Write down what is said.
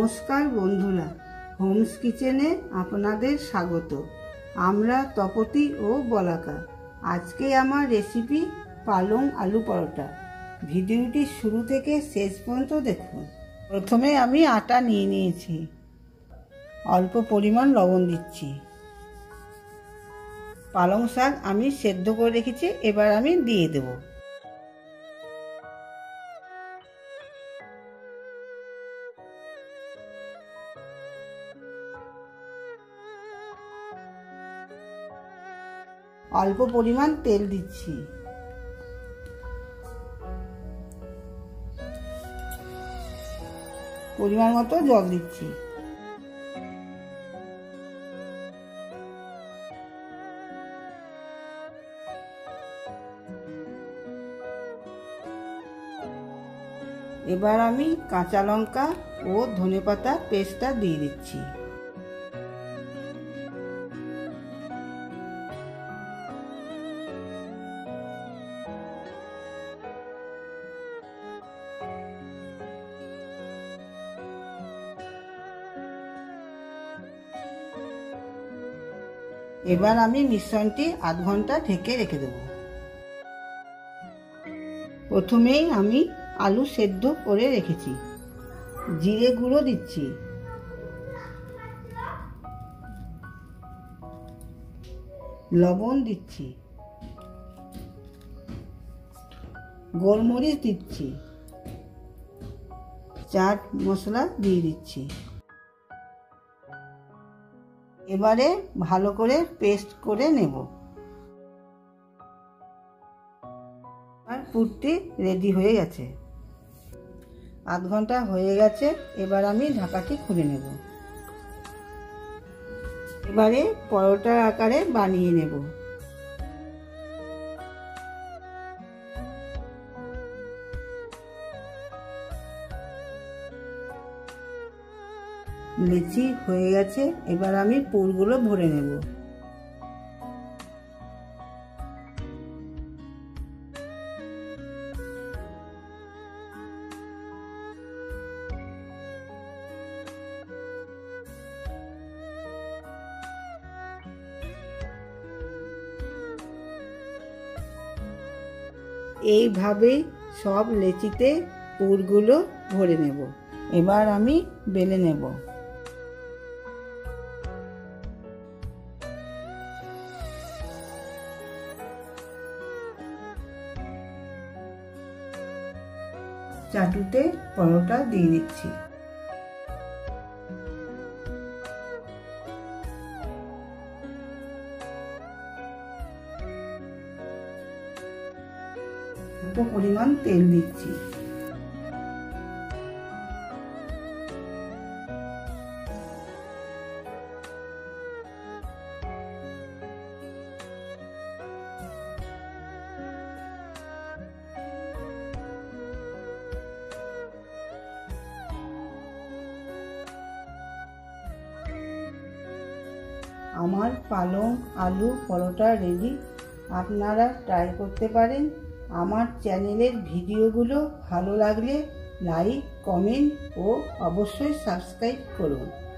নমস্কার বন্ধুরা, হোমস কিচেনে আপনাদের স্বাগত। আমরা তপতি ও বলাকা। আজকে আমার রেসিপি পালং আলু পরোটা। ভিডিওটি শুরু থেকে শেষ পর্যন্ত দেখুন। প্রথমে আমি আটা নিয়ে নিয়েছি, অল্প পরিমাণ লবণ দিচ্ছি। পালং শাক আমি সেদ্ধ করে রেখেছি, এবার আমি দিয়ে দেব। অল্প পরিমাণ তেল দিচ্ছি। পরিমাণ মতো জল দিচ্ছি। এবার আমি কাঁচা লঙ্কা ও ধনেপাতা পেস্টটা দিয়ে দিচ্ছি। এবার আমি মিশ্রণটি আধ ঘন্টা ঢেকে রেখে দেব। প্রথমেই আমি আলু সেদ্ধ করে রেখেছি। জিরে গুঁড়ো দিচ্ছি, লবণ দিচ্ছি, গোলমরিচ দিচ্ছি, চাট মশলা দিয়ে দিচ্ছি। এবারে ভালো করে পেস্ট করে নেব। আর পুরটি রেডি হয়ে গেছে। আধ ঘন্টা হয়ে গেছে, এবার আমি ঢাকাটি খুলে নেব। এবারে পরোটার আকারে বানিয়ে নেব। লিচি হয়ে গেছে, এবার আমি পুরগুলো ভরে নেব। এইভাবেই সব লেচিতে পুরগুলো ভরে নেব। এবার আমি বেলে নেব। চাটুতে পরোটা দিয়ে দিচ্ছি। অল্প পরিমাণ তেল দিচ্ছি। আমার পালং আলু পরোটা রেডি। আপনারা ট্রাই করতে পারেন। আমার চ্যানেলের ভিডিওগুলো ভালো লাগলে লাইক, কমেন্ট ও অবশ্যই সাবস্ক্রাইব করুন।